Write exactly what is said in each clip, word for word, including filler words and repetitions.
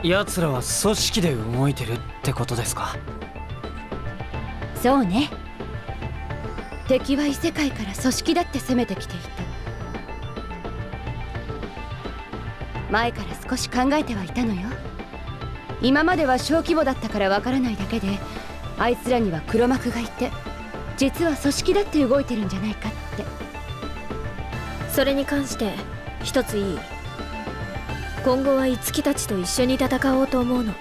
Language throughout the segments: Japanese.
奴らは組織で動いてるってことですか？ そうね。敵は異世界から組織だって攻めてきていた。前から少し考えてはいたのよ。今までは小規模だったからわからないだけで、あいつらには黒幕がいて、実は組織だって動いてるんじゃないかって。 それに関して一ついい？今後は樹たちと一緒に戦おうと思うの。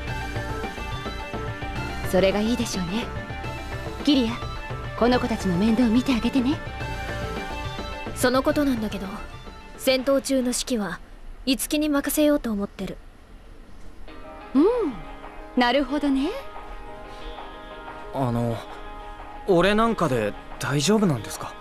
それがいいでしょうね。キリア、この子たちの面倒を見てあげてね。 そのことなんだけど、戦闘中の指揮は樹に任せようと思ってる。 うん、なるほどね。 あの俺なんかで大丈夫なんですか？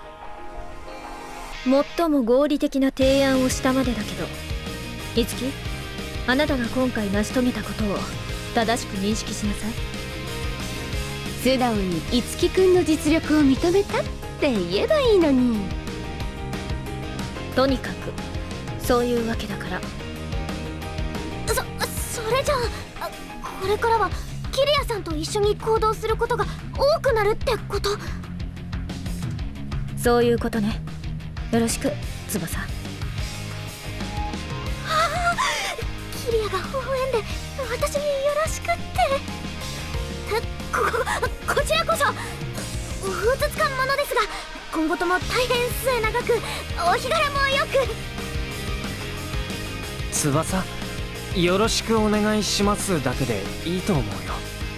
最も合理的な提案をしたまでだけど、樹、あなたが今回成し遂げたことを正しく認識しなさい。 素直に樹くんの実力を認めたって言えばいいのに。 とにかくそういうわけだから。 そそれじゃあ、これからはキリアさんと一緒に行動することが多くなるってこと？ そういうことね。よろしく、翼。 キリアが微笑んで私によろしくって。こここちらこそふつつかものですが、今後とも大変末永くお日柄もよく。 翼、よろしくお願いしますだけでいいと思うよ。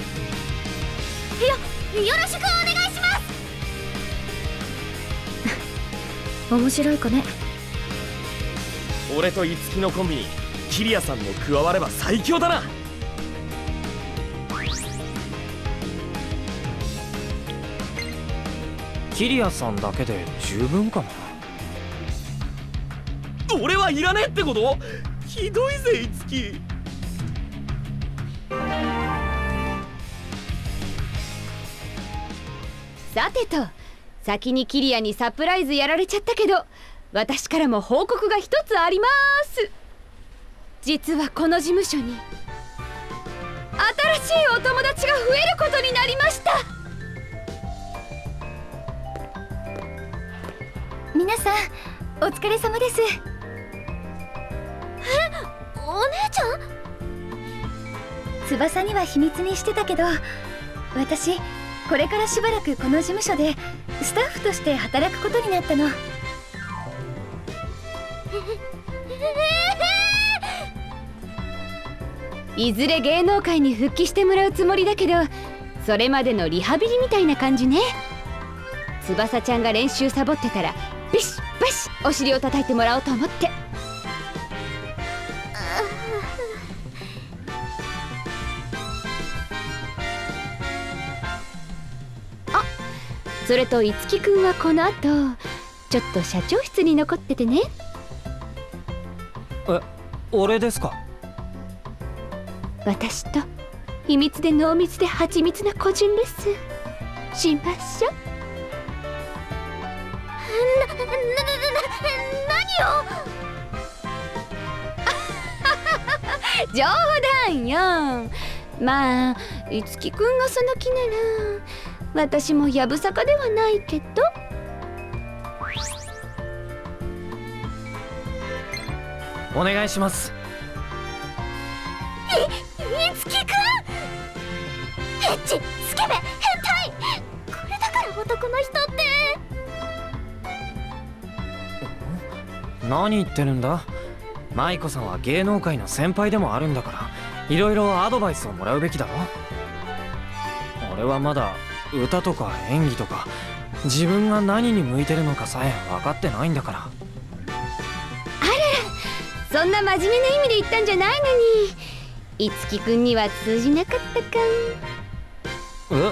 よよろしくお願いします。 面白い子ね。 俺と樹のコンビにキリアさんも加われば最強だな。 キリアさんだけで十分かな。 俺はいらねえってこと？ひどいぜ樹。 さてと、先にキリアにサプライズやられちゃったけど、私からも報告が一つあります。実はこの事務所に新しいお友達が増えることになりました。 皆さんお疲れ様です。え、お姉ちゃん？ 翼には秘密にしてたけど、私これからしばらくこの事務所でスタッフとして働くことになったの。 いずれ芸能界に復帰してもらうつもりだけど、それまでのリハビリみたいな感じね。翼ちゃんが練習サボってたらビシッバシッお尻を叩いてもらおうと思って。あ、それと樹くんはこの後ちょっと社長室に残っててね。 え、俺ですか？ 私と秘密で濃密で蜂蜜な個人レッスンしましょ。 な、な、な、な、何を？ 冗談よ。まあ樹くんがその気なら私もやぶさかではないけど。 お願いします。 樹くん、エッチ、スケベ、変態。これだから男の人って。 何言ってるんだ。舞子さんは芸能界の先輩でもあるんだから、いろいろアドバイスをもらうべきだろ。俺はまだ歌とか演技とか自分が何に向いてるのかさえ分かってないんだから。あらら、そんな真面目な意味で言ったんじゃないのに。樹くんには通じなかったか。 え？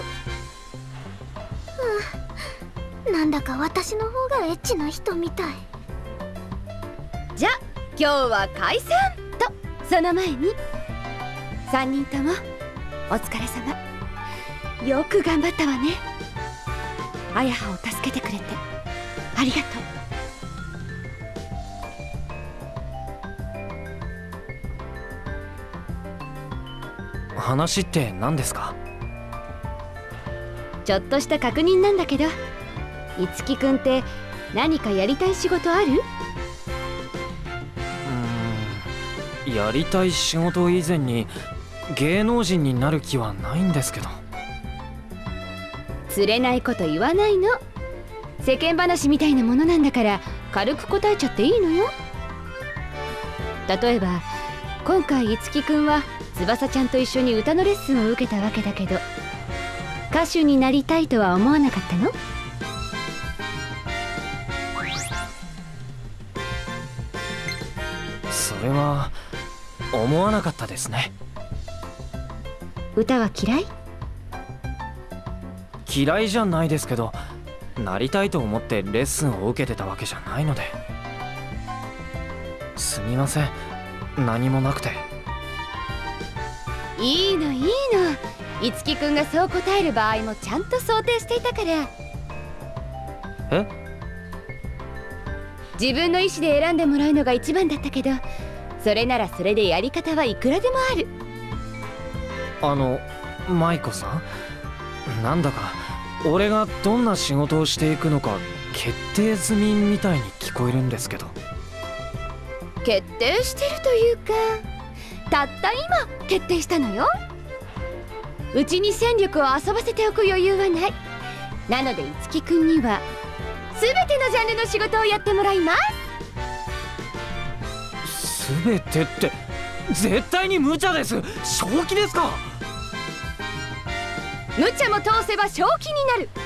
うん、なんだか私の方がエッチな人みたい。 じゃあ今日は解散と、その前にさんにんともお疲れ様。よく頑張ったわね。あやはを助けてくれてありがとう。 話って何ですか？ ちょっとした確認なんだけど、樹くんって何かやりたい仕事ある？ うーん、やりたい仕事以前に芸能人になる気はないんですけど。 釣れないこと言わないの。世間話みたいなものなんだから軽く答えちゃっていいのよ。例えば今回樹くんは翼ちゃんと一緒に歌のレッスンを受けたわけだけど、歌手になりたいとは思わなかったの？ それは思わなかったですね。 歌は嫌い？ 嫌いじゃないですけど、なりたいと思ってレッスンを受けてたわけじゃないので。すみません、何もなくて。 いいのいいの、樹くんがそう答える場合もちゃんと想定していたから。 え？ 自分の意思で選んでもらうのが一番だったけど、それならそれでやり方はいくらでもある。 あの舞子さん、なんだか俺がどんな仕事をしていくのか決定済みみたいに聞こえるんですけど。 決定してるというか、たった今決定したのよ。うちに戦力を遊ばせておく余裕はない。なので樹くんには全てのジャンルの仕事をやってもらいます。 全てって絶対に無茶です。正気ですか？ 無茶も通せば正気になる。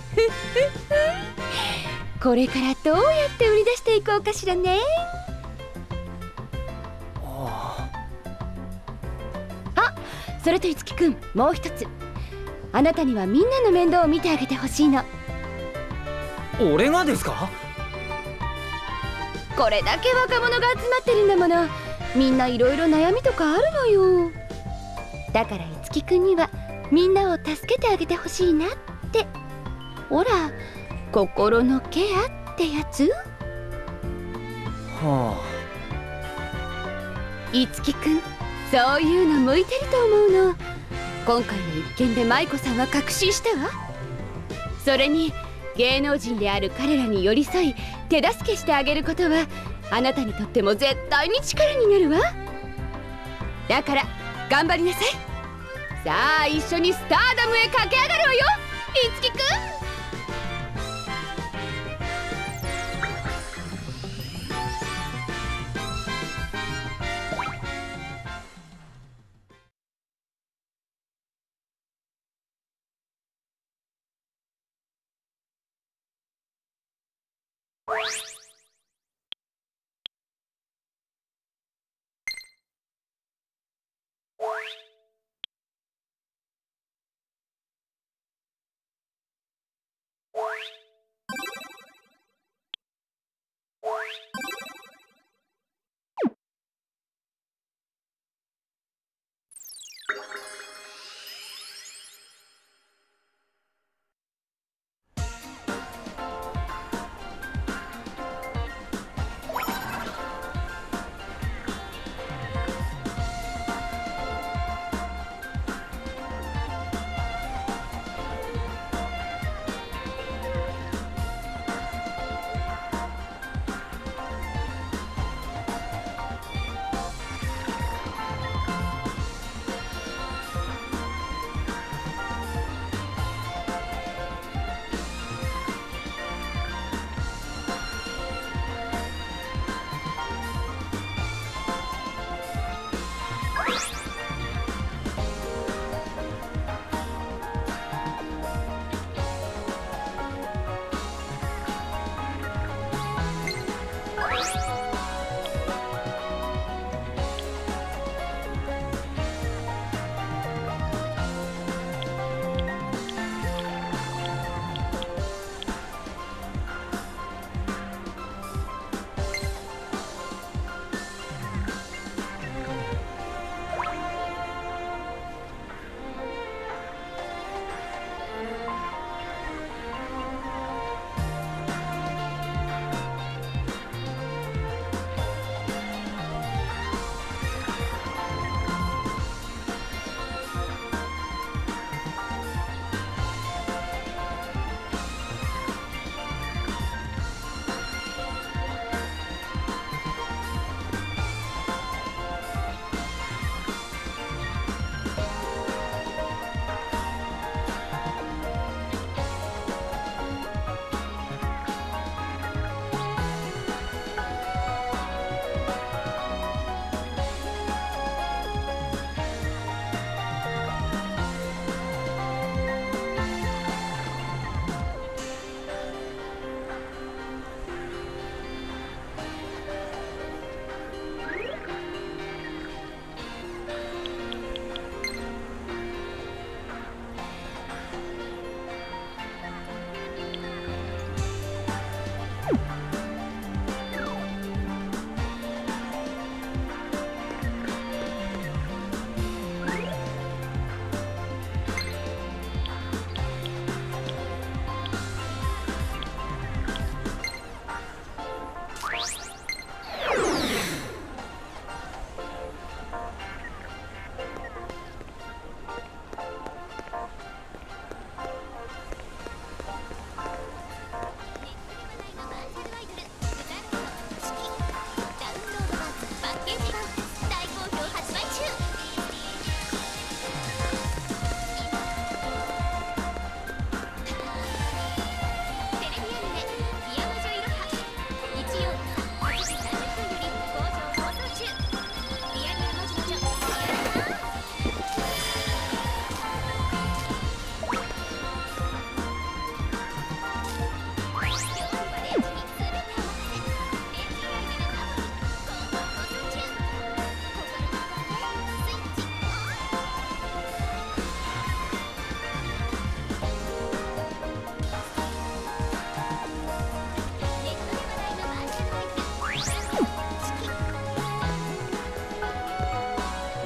これからどうやって売り出していこうかしらね。あ、それと樹くん、もう一つ。あなたにはみんなの面倒を見てあげてほしいの。 俺がですか？ これだけ若者が集まってるんだもの、みんないろいろ悩みとかあるのよ。だから樹くんにはみんなを助けてあげてほしいなって。ほら、心のケアってやつ。 はあ、樹くん、そういうの向いてると思うの。今回の一件で舞子さんは確信したわ。それに芸能人である彼らに寄り添い手助けしてあげることはあなたにとっても絶対に力になるわ。だから頑張りなさい。さあ一緒にスターダムへ駆け上がるわよ、樹くん。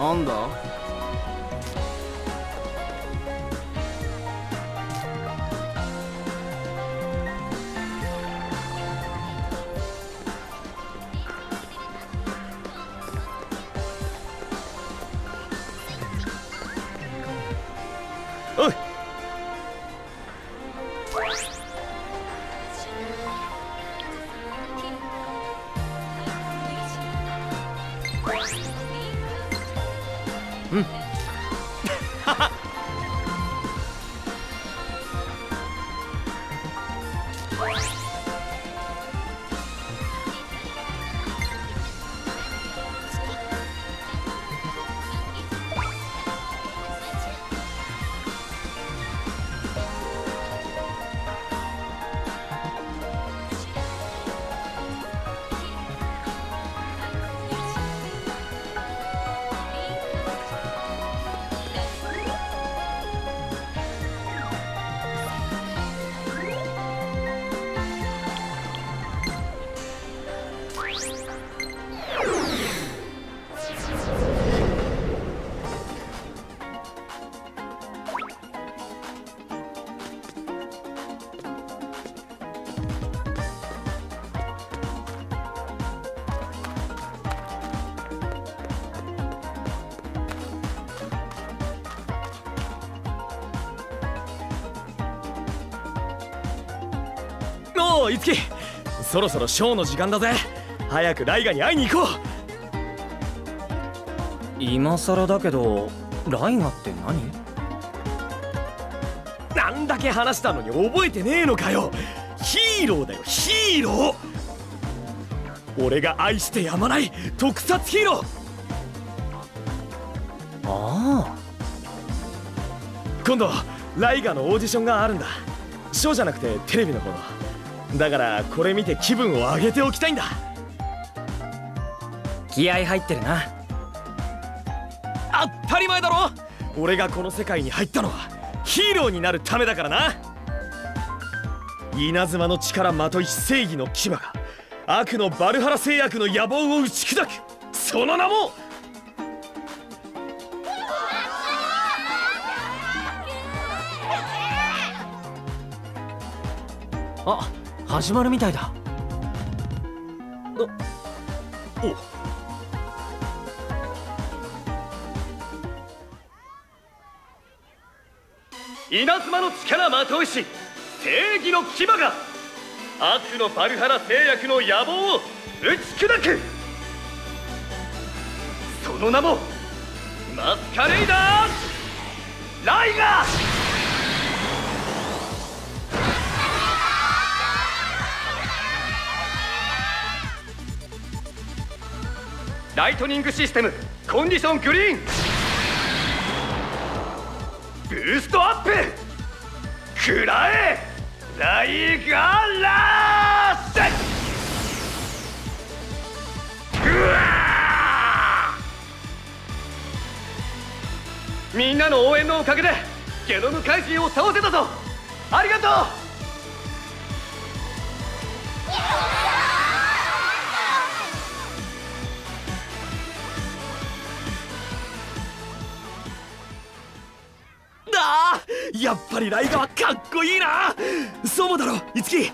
なんだ？おい。うん。おい、いつき、そろそろショーの時間だぜ。早くライガに会いに行こう。 今さらだけど、ライガって何？ なんだけ話したのに覚えてねえのかよ。ヒーローだよ、ヒーロー。俺が愛してやまない特撮ヒーロー。 ああ。 今度ライガのオーディションがあるんだ。ショーじゃなくてテレビの方の。だからこれ見て気分を上げておきたいんだ。 気合入ってるな。 当たり前だろ。俺がこの世界に入ったのはヒーローになるためだからな。稲妻の力まとい正義の牙が悪のバルハラ製薬の野望を打ち砕く、その名もあ、始まるみたいだ。 おお。稲妻の力まといし正義の牙が悪のバルハラ製薬の野望を打ち砕く、その名もマスカレイダーライガー。ライトニングシステムコンディショングリーン、ブーストアップ、食らえライガーラッシュ。うわー、みんなの応援のおかげでゲノム怪人を倒せたぞ。ありがとう。あー、やっぱりライガはかっこいいな。そうもだろ、いつき。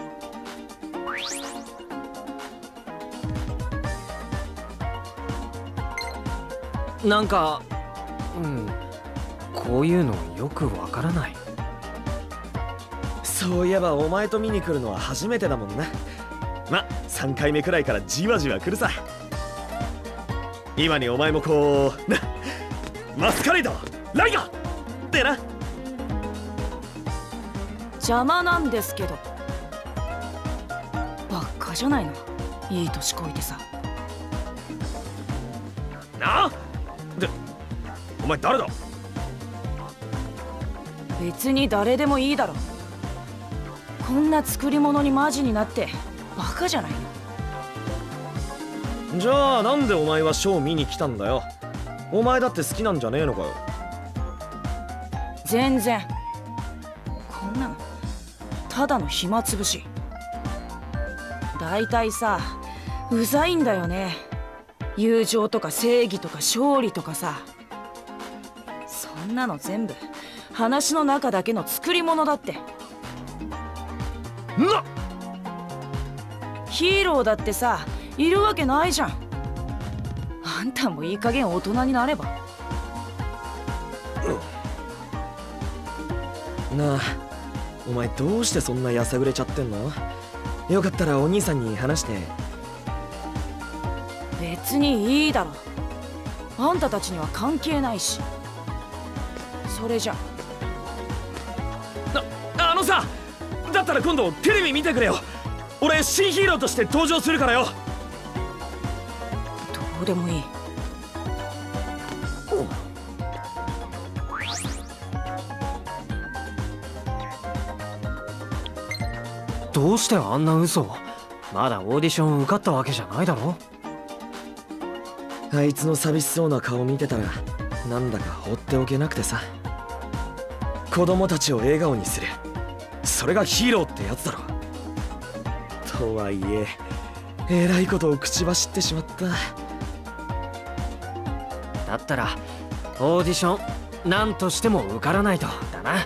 なんか、うん、こういうのよくわからない。 そういえばお前と見に来るのは初めてだもんな。ま、さんかいめくらいからじわじわ来るさ。今にお前もこうな、マスカレードライガーってな。 邪魔なんですけど。ばっかじゃないの、いい年こいてさ。 なあ、でお前誰だ？ 別に誰でもいいだろ。こんな作り物にマジになってバカじゃないの。 じゃあなんでお前はショー見に来たんだよ。お前だって好きなんじゃねえのかよ。 全然。こんなのただの暇つぶし。だいたいさ、うざいんだよね。 友情とか正義とか勝利とかさ、そんなの全部話の中だけの作り物だって。 なヒーローだってさいるわけないじゃん。あんたもいい加減大人になれば。 なあ、お前どうしてそんなやさぐれちゃってんの？よかったらお兄さんに話して。 別にいいだろ、あんたたちには関係ないし。それじゃあ、あのさ、だったら今度テレビ見てくれよ。俺新ヒーローとして登場するからよ。 どうでもいい。 どうしてあんな嘘を？まだオーディション受かったわけじゃないだろ。 あいつの寂しそうな顔見てたらなんだか放っておけなくてさ。子供たちを笑顔にする、それがヒーローってやつだろ。とはいええらいことを口走ってしまった。 だったらオーディション何としても受からないとだな。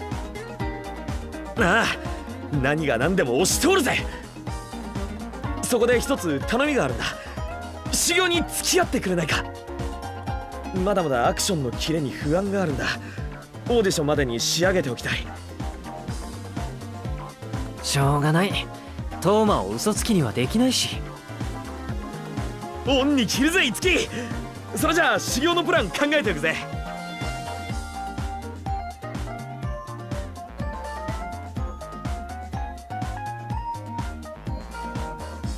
ああ、何が何でも押し通るぜ。そこで一つ頼みがあるんだ。修行に付き合ってくれないか。まだまだアクションのキレに不安があるんだ。オーディションまでに仕上げておきたい。 しょうがない、トーマを嘘つきにはできないし。 恩に着るぜ、いつき。それじゃあ修行のプラン考えておくぜ。